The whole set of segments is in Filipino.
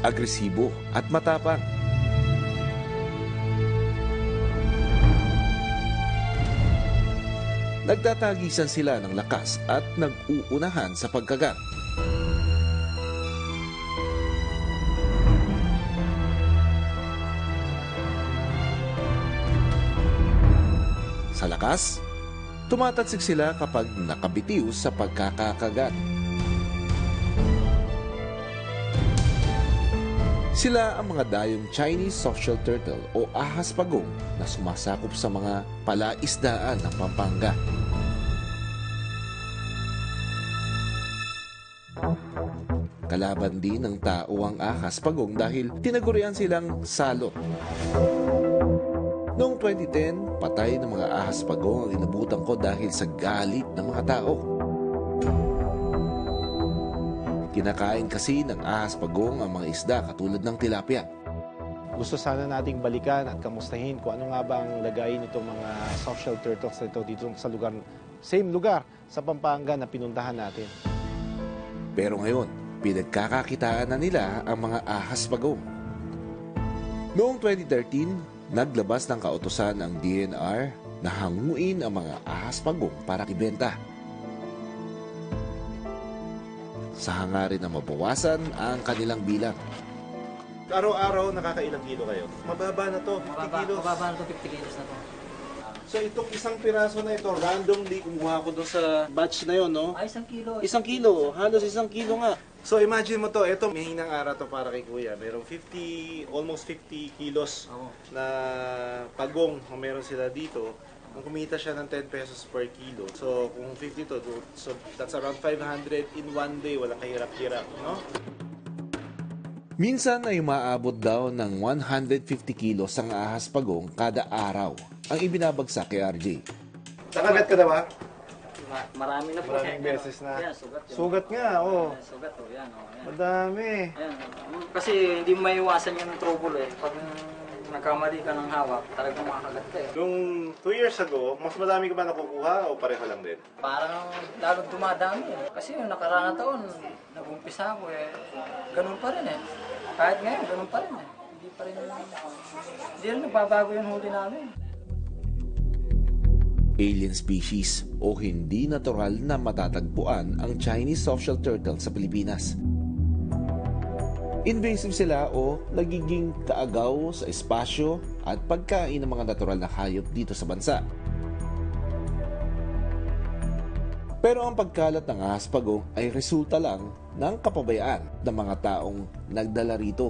agresibo at matapang. Nagtatagisan sila ng lakas at nag-uunahan sa pagkagat. Sa lakas, tumatatsik sila kapag nakabitiw sa pagkakakagat. Sila ang mga dayong Chinese Softshell turtle o ahas pagong na sumasakop sa mga palaisdaan ng Pampanga. Kalaban din ng tao ang ahas pagong dahil tinagurian silang salot. Noong 2010, patay ng mga ahas pagong ang inabutan ko dahil sa galit ng mga tao. Kinakain kasi ng ahas pagong ang mga isda katulad ng tilapia. Gusto sana nating balikan at kamustahin kung ano nga ba ang lagayin nitong mga softshell turtles na ito dito sa lugar, same lugar sa Pampanga na pinuntahan natin. Pero ngayon, pinagkakakitaan na nila ang mga ahas pagong. Noong 2013, naglabas ng kautusan ang DNR na hanguin ang mga ahas pagong para ibenta. Sa hangarin na mabawasan ang kanilang bilang. Araw-araw nakakailang kilo kayo? Mababa na to, 50 kilos. Mababa na to, 50 kilos na to. So itong isang piraso na ito, randomly kumuha ko doon sa batch na yon, no? Ay, 1 kilo. 1 kilo, halos 1 kilo nga. So imagine mo to, ito may hinang araw to para kay Kuya. Merong 50, almost 50 kilos na pagong na meron sila dito. Ang kumita siya ng 10 pesos per kilo. So kung 50 to, so that's around 500 in one day. Walang kahirap-hirap, no? Minsan ay umaabot daw ng 150 kilos ang ahas pagong kada araw ang ibinabagsak kay RJ. Nakagat ka na ba? Marami na po. Maraming beses na. Yan, sugat yun. Sugat nga, oh. Sugat, oh. Yan, oh. Yan. Madami. Ayan. Kasi hindi mo maiwasan yung trouble eh. Pag nagkamali ka ng hawak, talagang makakagat ka eh. Nung 2 years ago, mas madami ka ba nakukuha o pareho lang din? Parang lalong dumadami eh. Kasi yung nakaraan na taon, nag-umpisa ako eh. Ganun pa rin eh. Kahit ngayon, ganun pa rin eh. Hindi rin nagbabago yung huli namin. Alien species o hindi natural na matatagpuan ang Chinese Softshell turtle sa Pilipinas. Invasive sila o nagiging kaagaw sa espasyo at pagkain ng mga natural na hayop dito sa bansa. Pero ang pagkalat ng ahas pagong ay resulta lang ng kapabayaan ng mga taong nagdala rito.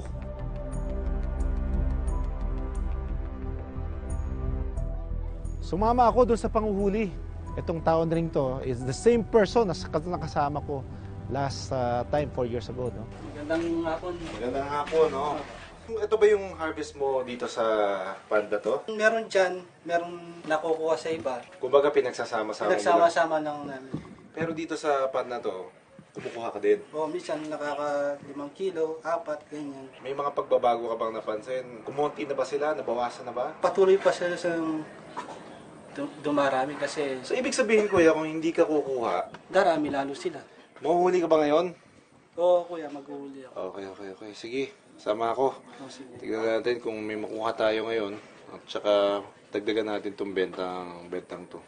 Sumama ako doon sa panguhuli. Itong taon ring to is the same person na nakasama ko last time 4 years ago, no? Magandang hapon. Magandang hapon, no? Ito ba yung harvest mo dito sa panda to? Meron dyan, meron nakukuha sa iba. Kumbaga pinagsasama-sama mo lang. Pinagsama-sama lang namin. Pero dito sa panda to, kumukuha ka din. O minsan nakaka 5 kilo, 4, ganyan. May mga pagbabago ka bang napansin? Kumonti na ba sila? Nabawasan na ba? Patuloy pa sila sa dumarami kasi So ibig sabihin, kuya, kung hindi ka kukuha, darami lalo sila. mahuhuli ka ba ngayon? Oo kuya, maghuhuli ako. Okay. Sige, sama ako. Sige. Tignan natin kung may makuha tayo ngayon. At saka dagdagan natin itong bentang to.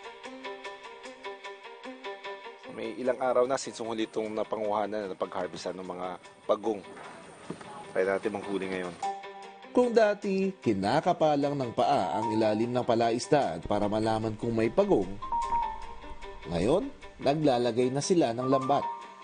May ilang araw na since huli itong napanguhanan na pag-harvestan ng mga pagong. Kaya natin manghuli ngayon. Kung dati, kinakapalang ng paa ang ilalim ng palaisdaan para malaman kung may pagong, ngayon, naglalagay na sila ng lambat.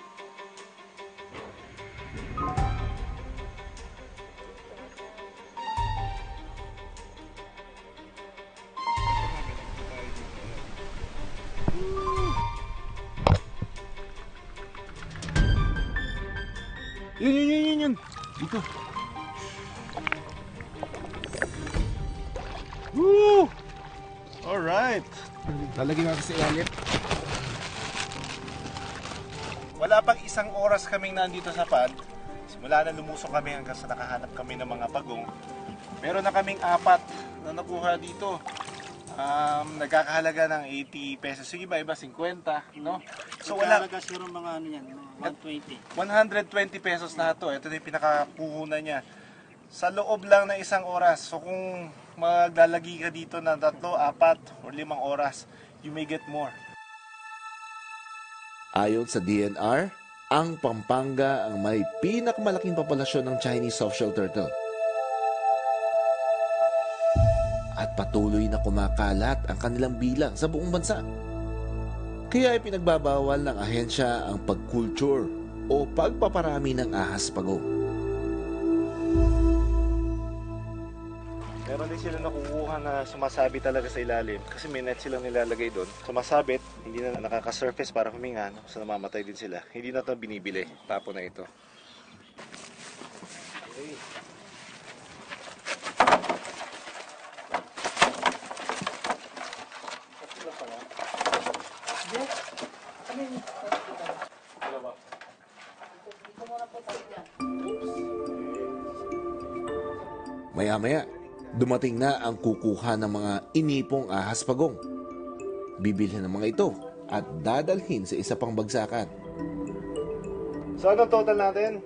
Yun. Dito. Woo! Alright. Lalagyan natin sa ilalim. Wala pang 1 oras kaming nandito sa pad. Simula na lumusok kami hanggang sa nakahanap kami ng mga pagong. Meron na kaming 4 na nakuha dito. Nagkakahalaga ng 80 pesos. Yung iba-iba 50, no? So wala, Talaga siguro mga ano yan, mga 120. 120 pesos na ito. Ito na yung pinakapuhunan niya. Sa loob lang ng isang oras. So kung maglalagi ka dito ng 3, 4, or 5 oras, you may get more. Ayon sa DNR, ang Pampanga ang may pinakamalaking populasyon ng Chinese Softshell turtle. At patuloy na kumakalat ang kanilang bilang sa buong bansa. Kaya ay pinagbabawal ng ahensya ang pagkulture o pagpaparami ng ahas pagong. Meron din sila nakukuha na sumasabit talaga sa ilalim kasi may net silang nilalagay doon. Sumasabit, hindi na nakaka-surface para huminga, no? So namamatay din sila. Hindi na ito binibili, tapo na ito. Okay. Maya-maya, dumating na ang kukuha ng mga inipong ahas pagong. Bibilhin ng mga ito at dadalhin sa isa pang bagsakan. So anong total natin?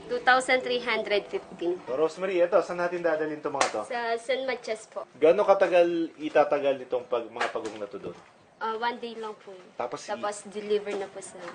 2,315. So, Rosemary, ito, saan natin dadalhin itong mga to? Sa San Matias po. Gano'ng katagal itatagal itong mga pagong na to doon? 1 day lang po. Tapos deliver na po sa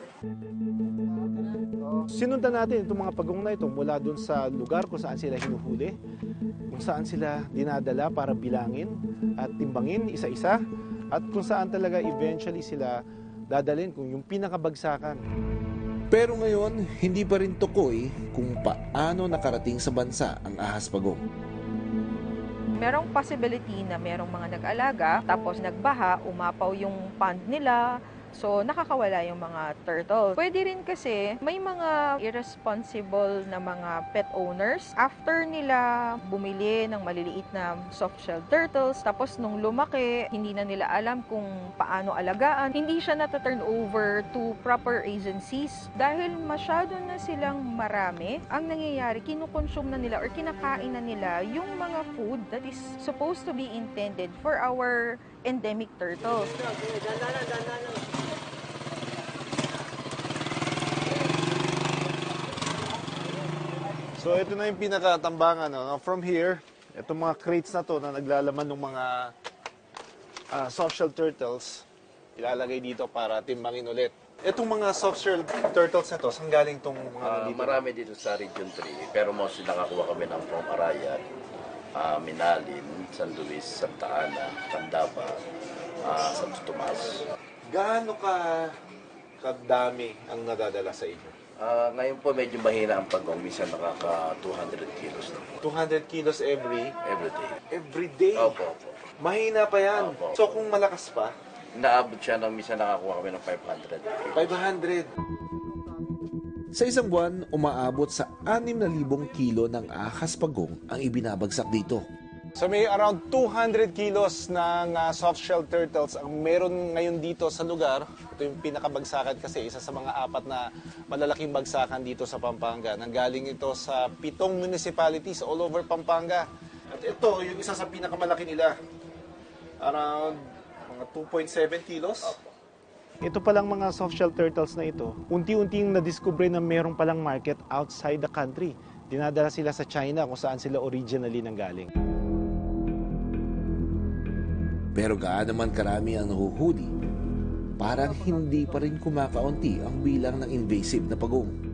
sinundan natin itong mga pagong na ito mula doon sa lugar kung saan sila hinuhuli, kung saan sila dinadala para bilangin at timbangin isa-isa, at kung saan talaga eventually sila dadalhin kung yung pinakabagsakan. Pero ngayon, hindi pa rin tukoy kung paano nakarating sa bansa ang ahas pagong. Merong possibility na merong mga nag-alaga, tapos nagbaha, umapaw yung pond nila, so nakakawala yung mga turtles. Pwede rin kasi may mga irresponsible na mga pet owners. After nila bumili ng maliliit na softshell turtles, tapos nung lumaki, hindi na nila alam kung paano alagaan. Hindi siya nata-turn over to proper agencies. Dahil masyado na silang marami, ang nangyayari, kinukonsume na nila or kinakain na nila yung mga food that is supposed to be intended for our endemic turtles. So ito na yung pinakatambangan. No? From here, itong mga crates na to na naglalaman ng mga softshell turtles, ilalagay dito para timbangin ulit. Itong mga softshell turtles na to, saan galing itong mga nandito? Marami dito sa Region 3, pero mostly nakakuha kami ng from Arayat, Minalin, San Luis, Santa Ana, Candaba, Santo Tomas. Gaano kadami ang nadadala sa inyo? Ngayon po medyo mahina ang pagong, minsan nakaka 200 kilos na po. 200 kilos Every day. every day? Opo. Mahina pa yan. Opo. So kung malakas pa, Naabot siya ng minsan nakakuha kami ng 500. 500. Sa isang buwan, umaabot sa 6,000 kilo ng ahas pagong ang ibinabagsak dito. So may around 200 kilos ng softshell turtles ang meron ngayon dito sa lugar. Ito yung pinakabagsakan kasi isa sa mga 4 na malalaking bagsakan dito sa Pampanga. Nanggaling ito sa 7 municipalities all over Pampanga. At ito, yung isa sa pinakamalaki nila. Around mga 2.7 kilos. Ito palang mga softshell turtles na ito, unti-unting nadiskubre na merong palang market outside the country. Dinadala sila sa China kung saan sila originally nanggaling. Pero gaano man karami ang nahuhuli, parang hindi pa rin kumakaunti ang bilang ng invasive na pagong.